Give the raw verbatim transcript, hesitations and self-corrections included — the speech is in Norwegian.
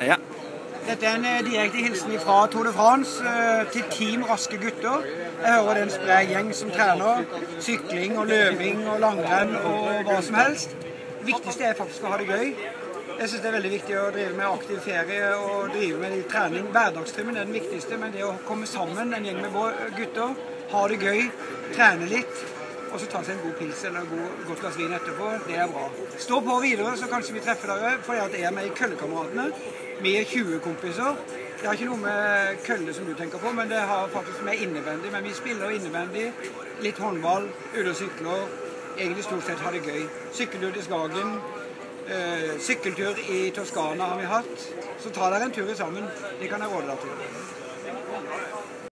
Ja. Dette er en direkte hilsen fra Tour de France til Team Raske Gutter. Jeg hører det er en sprek gjeng som trener sykling og løping og langrenn og hva som helst. Det viktigste er faktisk å ha det gøy. Jeg synes det er veldig viktig å drive med aktiv ferie og drive med trening. Hverdagstrimmen er den viktigste, men det å komme sammen, en gjeng med gutter, ha det gøy, trene litt, og så ta seg en god pils eller en god, godt glass vin etterpå, det er bra. Stå på videre, så kanskje vi treffer dere, for jeg er med i Køllekameratene. Vi er tjue kompiser. Det har ikke noe med kølle som du tenker på, men det har faktisk med innebandy. Men vi spiller innebandy, litt håndball, ute og sykler, egentlig stort sett har det gøy. Sykkeltur til Skagen, øh, sykkeltur i Toskana har vi hatt. Så ta dere en tur sammen, det kan jeg råde deg til.